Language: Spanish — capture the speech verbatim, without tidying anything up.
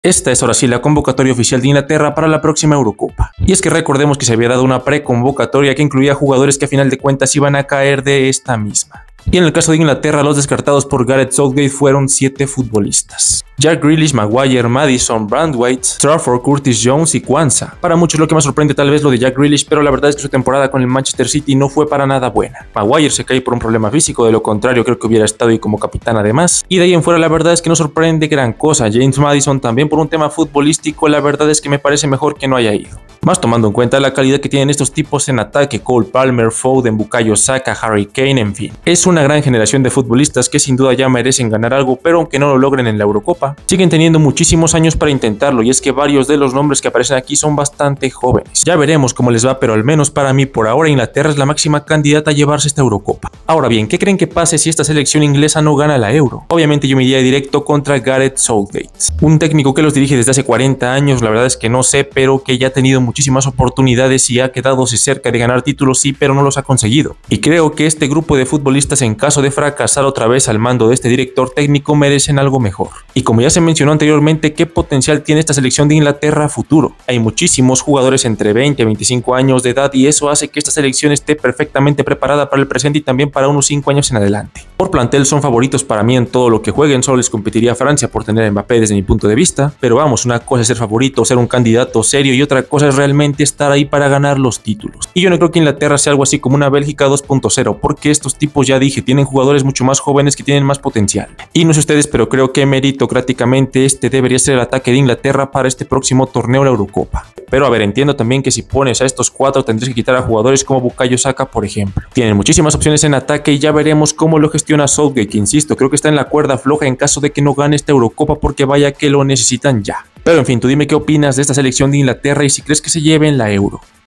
Esta es ahora sí la convocatoria oficial de Inglaterra para la próxima Eurocopa. Y es que recordemos que se había dado una preconvocatoria que incluía jugadores que a final de cuentas iban a caer de esta misma. Y en el caso de Inglaterra, los descartados por Gareth Southgate fueron siete futbolistas: Jack Grealish, Maguire, Maddison, Brandwaite, Trafford, Curtis Jones y Quansah. Para muchos lo que más sorprende tal vez lo de Jack Grealish, pero la verdad es que su temporada con el Manchester City no fue para nada buena. Maguire se cae por un problema físico, de lo contrario creo que hubiera estado ahí como capitán además. Y de ahí en fuera la verdad es que no sorprende gran cosa. James Maddison también por un tema futbolístico, la verdad es que me parece mejor que no haya ido. Más tomando en cuenta la calidad que tienen estos tipos en ataque: Cole Palmer, Foden, Bukayo Saka, Harry Kane, en fin. Es una gran generación de futbolistas que sin duda ya merecen ganar algo, pero aunque no lo logren en la Eurocopa, siguen teniendo muchísimos años para intentarlo, y es que varios de los nombres que aparecen aquí son bastante jóvenes. Ya veremos cómo les va, pero al menos para mí por ahora Inglaterra es la máxima candidata a llevarse esta Eurocopa. Ahora bien, ¿qué creen que pase si esta selección inglesa no gana la Euro? Obviamente yo me iría directo contra Gareth Southgate, un técnico que los dirige desde hace cuarenta años, la verdad es que no sé, pero que ya ha tenido muchísimas oportunidades y ha quedado cerca de ganar títulos, sí, pero no los ha conseguido. Y creo que este grupo de futbolistas, en caso de fracasar otra vez al mando de este director técnico, merecen algo mejor. Y como ya se mencionó anteriormente, ¿qué potencial tiene esta selección de Inglaterra a futuro? Hay muchísimos jugadores entre veinte y veinticinco años de edad, y eso hace que esta selección esté perfectamente preparada para el presente y también para unos cinco años en adelante. Por plantel son favoritos para mí en todo lo que jueguen, solo les competiría Francia por tener a Mbappé desde mi punto de vista, pero vamos, una cosa es ser favorito, ser un candidato serio, y otra cosa es realmente estar ahí para ganar los títulos. Y yo no creo que Inglaterra sea algo así como una Bélgica dos punto cero, porque estos tipos, ya dije, tienen jugadores mucho más jóvenes que tienen más potencial. Y no sé ustedes, pero creo que meritocráticamente este debería ser el ataque de Inglaterra para este próximo torneo, la Eurocopa. Pero a ver, entiendo también que si pones a estos cuatro tendrías que quitar a jugadores como Bukayo Saka, por ejemplo. Tienen muchísimas opciones en ataque y ya veremos cómo lo gestiona Southgate, que insisto, creo que está en la cuerda floja en caso de que no gane esta Eurocopa, porque vaya que lo necesitan ya. Pero en fin, tú dime qué opinas de esta selección de Inglaterra y si crees que se lleven la Euro.